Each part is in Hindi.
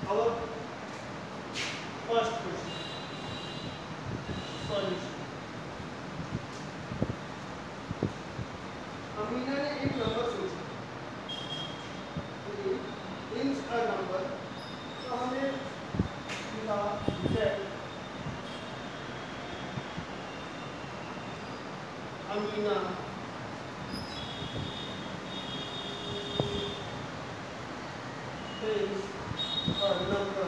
our first question solution. Amina ने एक नंबर सोचा, इंच अ नंबर, तो हमें मिला जेड अमीना is a number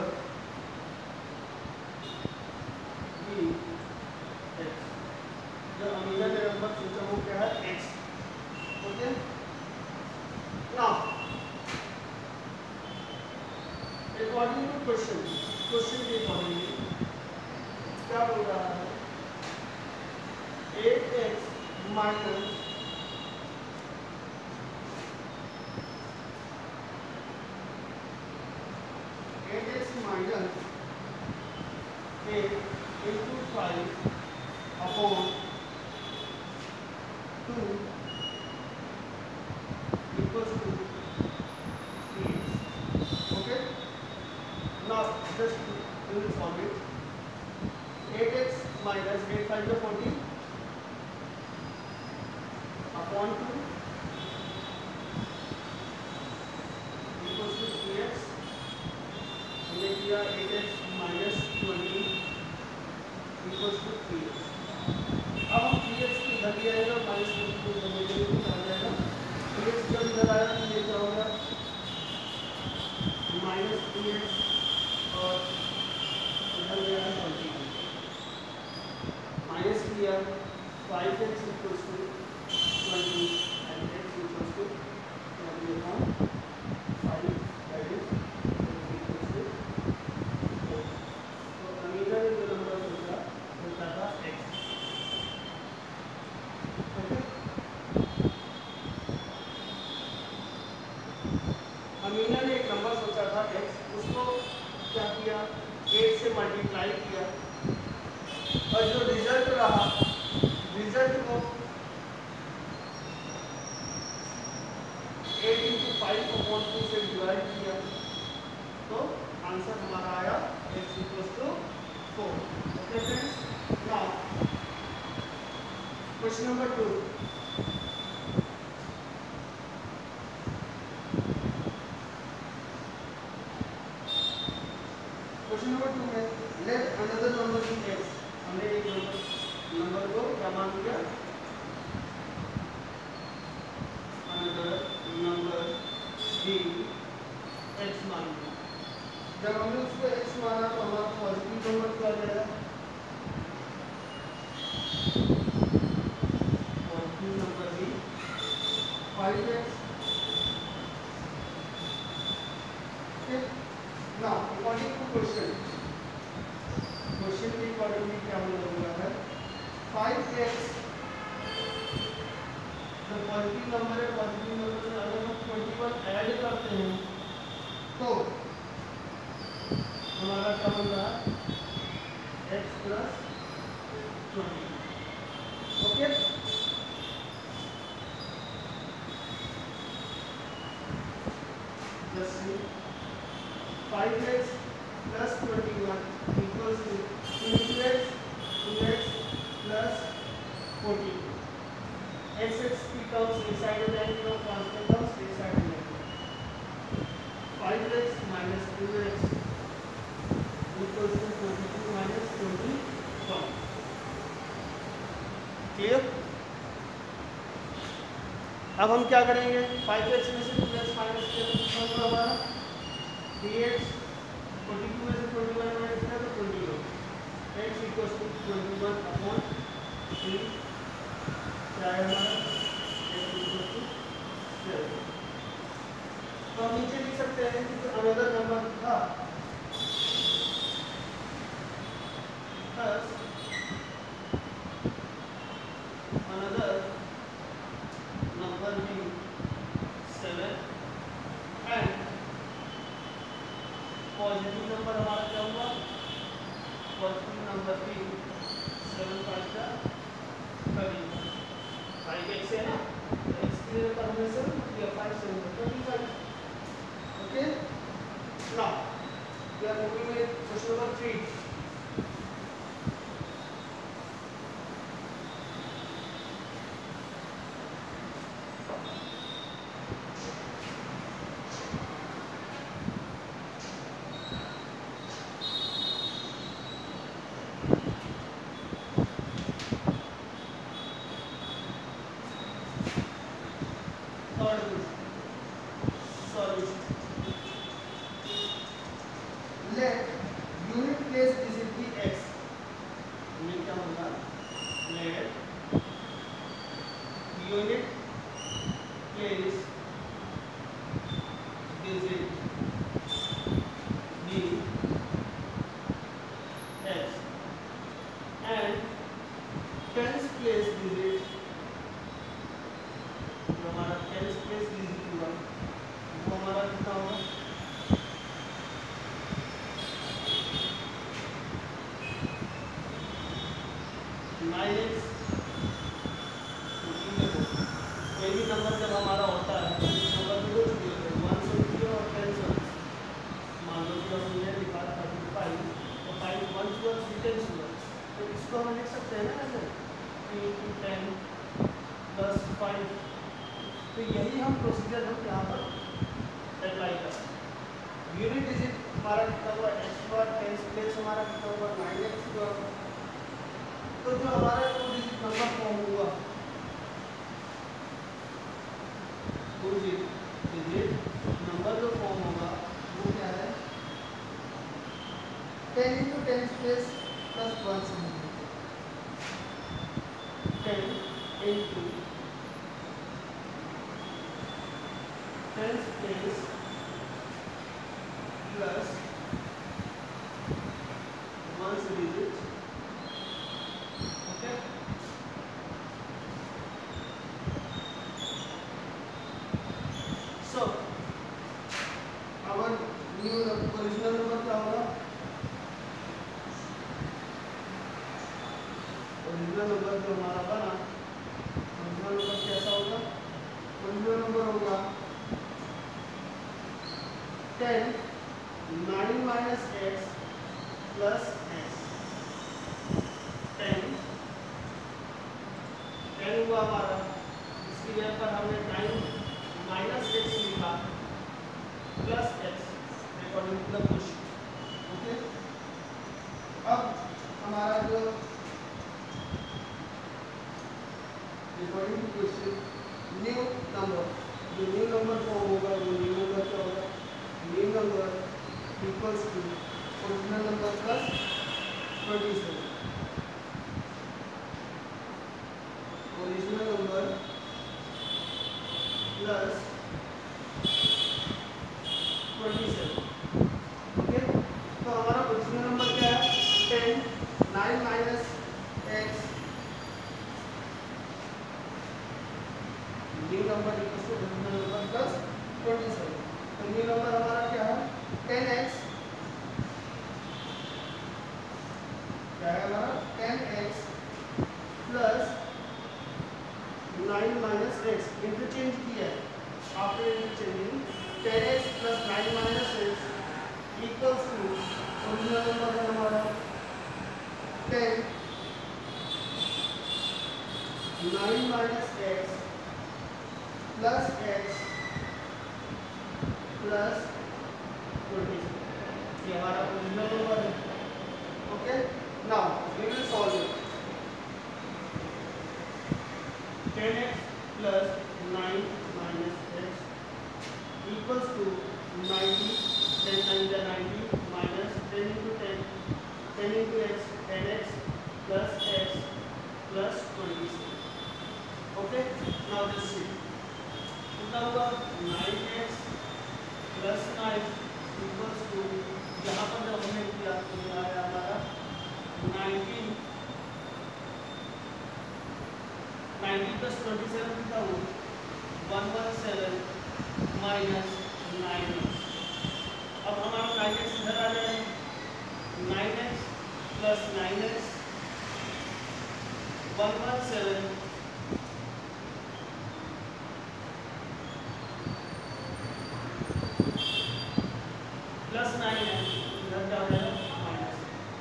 v x. जो अमीना ने नंबर सोचा वो क्या है x. Okay, now according to question के अकॉर्डिंगली क्या बोल रहा है 8x minus 8x minus 8 into 5 upon 2 equals to 3x. Okay? Now just we will solve it. 8x minus 8 5 is 40 upon 2 equals to 3x. हमने किया 8x minus 20 equals to 3x. अब हम 3x की इधर ले आएगा माइनस 20 को इधर ले जाएंगे तो आ जाएगा 3x जब इधर आया तो ये क्या होगा माइनस 3x और इधर ले आया 20 माइनस किया 5x equals to 20 and x equals to 20 upon 5 that is Amina ने एक नंबर सोचा था x, उसको क्या किया 8 से मल्टीप्लाई किया और जो रिजल्ट रहा रिजल्ट को 8 into 5 upon 2 से डिवाइड किया तो आंसर हमारा आया x equals to 4. Okay friends, now question number 2. Question number 2 में let another number be x. हमने एक नंबर को क्या मान लिया अनदर नंबर बी x मान लिया. जब हमने उसको x माना तो हमारा पॉजिटिव नंबर क्या आ जाएगा positive number be 5x. Now, according to question के अकॉर्डिंगली क्या बोला हुआ है 5x जो पॉजिटिव नंबर है पॉजिटिव नंबर में अगर हम 21 ऐड करते हैं तो हमारा क्या बन रहा है x plus 20. Okay, just 5x plus 21 equals to 2x plus 14. x becomes inside the line of constant terms inside the line. 5x minus 2x equals to 22 minus 21. Clear? अब हम क्या करेंगे 5x में से 2x माइनस किया तो कितना होगा हमारा 3x 42 में से 21 माइनस किया तो 20 होगा. x equals to 21 upon 3 क्या है हमारा x equals to 7. तो हम नीचे लिख सकते हैं कि अनदर नंबर था plus another number being 7 and positive number हमारा क्या हुआ पॉजिटिव नंबर भी 7 5 का 5x है ना x के लिए हमने 7 या 5 7 25. Okay, now digit b x and tens place digit, जो हमारा tens place digit होगा वो हमारा कितना होगा, कोई भी नंबर जब हमारा होता है नंबर तो दो चुके होते हैं, 1 से 0 और 10 से, मान लो कि हमने लिखा 35 तो 5 1 हुआ 3 10 हुआ, तो इसको हम लिख सकते हैं ना ऐसे 3 10 प्लस 5, तो यही हम प्रोसीजर हम यहाँ पर अप्लाई कर रहे हैं। यूनिट डिजिट हमारा कितना हुआ x हुआ, टेंस प्लेस हमारा कितना हुआ 9x हुआ, तो जो हमारा 2 डिजिट नंबर फॉर्म हुआ, 2 डिजिट नंबर जो फॉर्म होगा वो क्या है 10 into 10 place plus 1 से 10 into 10 place plus 1 से digit, okay? So our new original number क्या होगा, ओरिजिनल नंबर जो हमारा बना, ओरिजिनल नंबर कैसा होगा, ओरिजिनल नंबर होगा 10 9 minus x plus x, 10 हुआ हमारा, इसकी जगह पर हमने 9 minus x लिखा plus x according to the question, okay. अब हमारा जो according to question new number, जो न्यू नंबर फॉर्म होगा वो न्यू नंबर क्या होगा, new number equals to original number plus 27, original number plus 27, okay. तो हमारा ओरिजिनल नंबर क्या है 10 9 minus x, new number equals to original number plus 27, तो न्यू नंबर हमारा क्या है 10x, क्या है हमारा 10x plus 9 minus x, interchange किया है, after interchanging 10x plus 9 minus x equals to original number है हमारा 10 9 minus x plus x plus 20, ये हमारा ओरिजिनल नंबर है, okay. Now we will solve it, 10x plus 9 minus x equals to 90, 10 9 is 90 minus 10 into 10, 10 into x, 10x plus x plus 27, okay। Now just see, कितना हुआ 9x plus 9 equals to, यहाँ पर जब हमने किया तो ये आया हमारा 90 plus 27 कितना हुआ 117 minus 9x, अब हमारा 9x इधर आ जाए, 9x plus 9x 117 plus 9x इधर क्या हो जाएगा माइनस,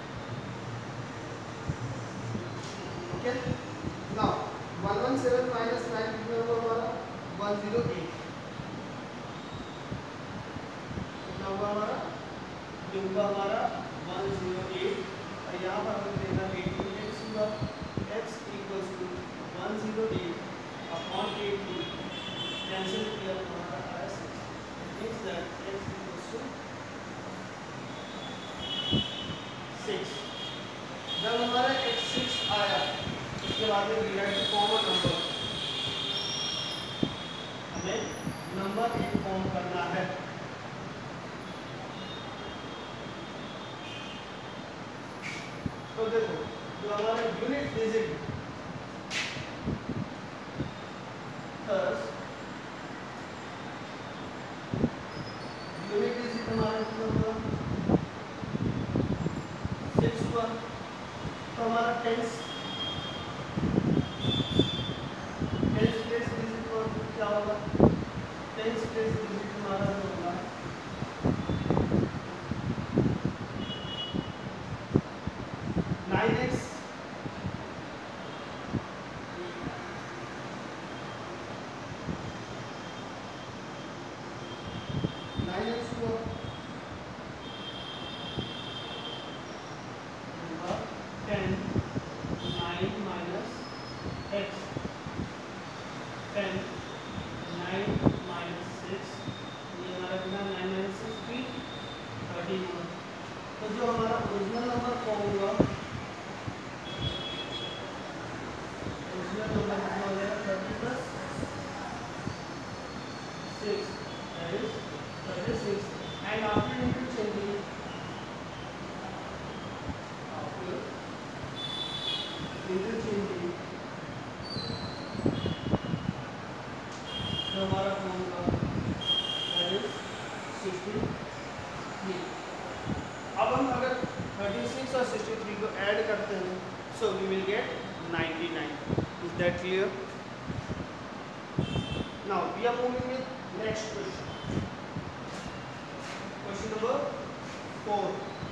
ओके। नाउ 117 minus 9 कितना होगा हमारा 108, कितना होगा हमारा, ये होगा हमारा 108, और यहाँ पर हमें देखना 18x हुआ, x equals to 108 upon 18, cancel किया तो हमारा आया 6, it means that x equals to 6। जब हमारा x 6 आया उसके बाद में डिवाइड टू कॉमन नंबर, हमें नंबर एक फॉर्म करना है, देखो जो हमारा unit digit thus unit digit हमारा कितना हुआ 6 हुआ, तो हमारा टेंस प्लेस डिजिट क्या होगा, टेंस प्लेस डिजिट हमारा होगा 9x 9x हुआ 10 9 minus x 10 9 minus 6 ये हमारा कितना 9 minus 6 भी 13 हुआ। तो जो हमारा ओरिजिनल नंबर फॉर्म हुआ ओरिजिनल नंबर कितना हो जाएगा 30 plus 6 that is 36 and after interchanging तो हमारा फॉर्म का that is 63। अब हम अगर 36 और 63 को ऐड करते हैं so we will get 99। is that clear? now we are moving with next question, question number 4।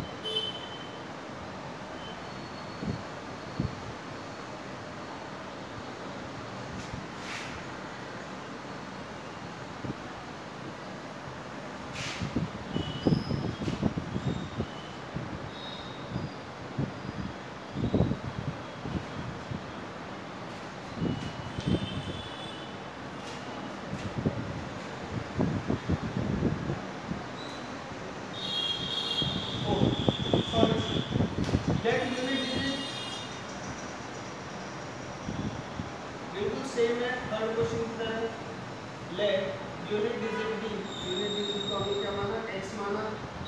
बिल्कुल सेम है थर्ड क्वेश्चन की तरह। Let unit digit D, unit digit को हमने क्या माना x माना,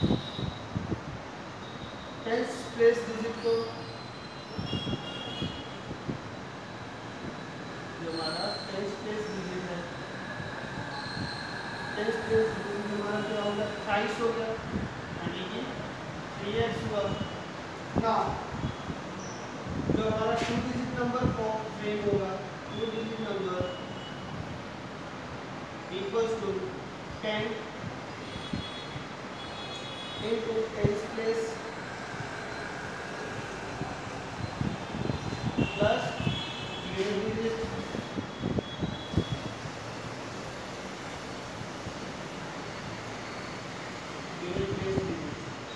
टेंस प्लेस डिजिट को जो हमारा टेंस प्लेस डिजिट है, टेंस प्लेस डिजिट हमारा क्या होगा 28 हो गया यानी कि 3x हुआ। ना जो हमारा 2 डिजिट नंबर फ्रेम होगा 2 digit number equals to 10 into tens place plus unit digit unit place digit।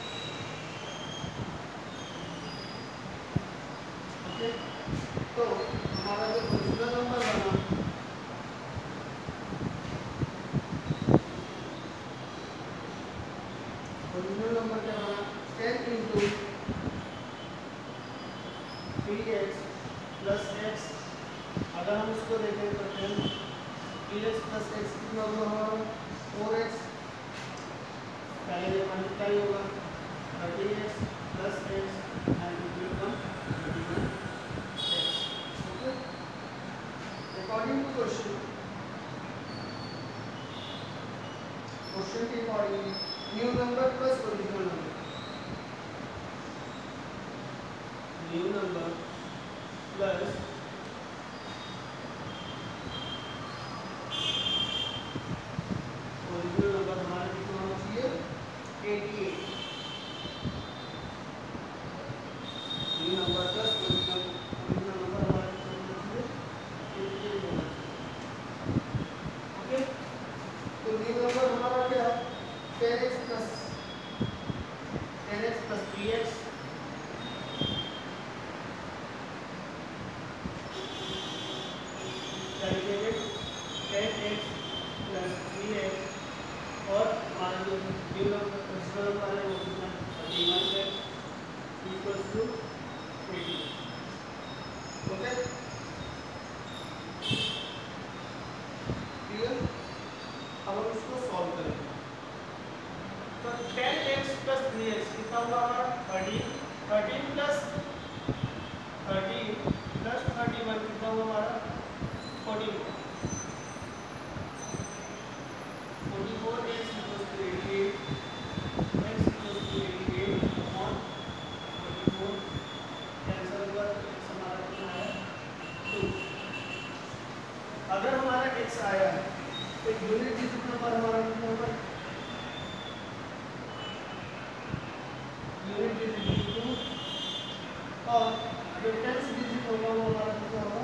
Okay, तो हमारा जो ओरिजिनल नंबर बना ओरिजिनल नंबर क्या बना 10 into 3x plus x। अगर हम इसको देखें तो 10 3x plus x कितना होगा हमारा 4x, पहले मल्टीप्लाई होगा 30x plus x and it will become 31x। Okay, according to question के accordingly new number plus original number, new number plus original number हमारा कितना होना चाहिए 88। New number plus original number हमारा कितना होना चाहिए 88 होना चाहिए। ओके, तो न्यू नंबर हमारा क्या है 10x plus 3x calculated 10x plus 3x और हमारा जो न्यू नंबर ओरिजिनल नंबर है वो कितना 31x equals to 80। Okay clear. अब हम इसको सॉल्व करेंगे तो 10x plus 3x कितना होगा हमारा 13 13 plus 44x equals to 88, x equals to 88 upon 44, cancel होगा तो x हमारा कितना है 2। अगर हमारा x आया है तो यूनिट डिजिट नंबर हमारा कितना होगा, यूनिट डिजिट 2, और जो टेंथ डिजिट होगा वो हमारा कितना होगा,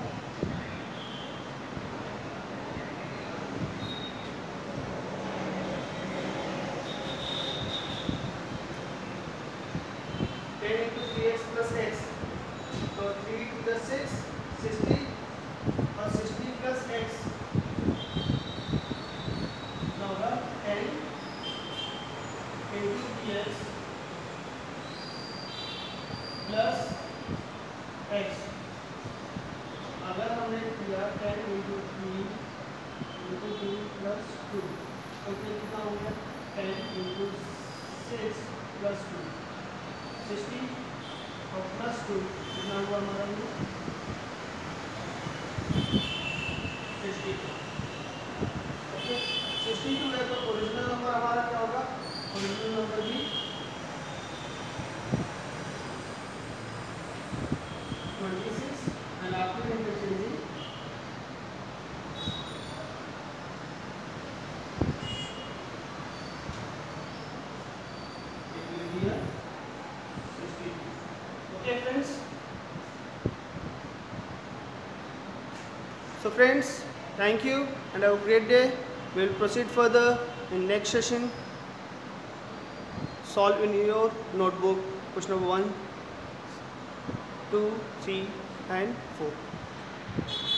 प्लस एक्स, तो 3 to the 6 60 और 60 प्लस एक्स कितना होगा 10 into px प्लस एक्स। अगर हमने किया 10 into 3 into 2 प्लस 2 तो कितना हो गया 10 into 6 प्लस 2 60 और प्लस 2 कितना हुआ हमारा 62। ओके 62 है तो ओरिजिनल नंबर हमारा क्या होगा, ओरिजिनल नंबर भी 26 and after interchanging it will be a 62। Okay friends, so friends, thank you and have a great day. We will proceed further in next session. Solve in your notebook question number 1, 2, 3 and 4.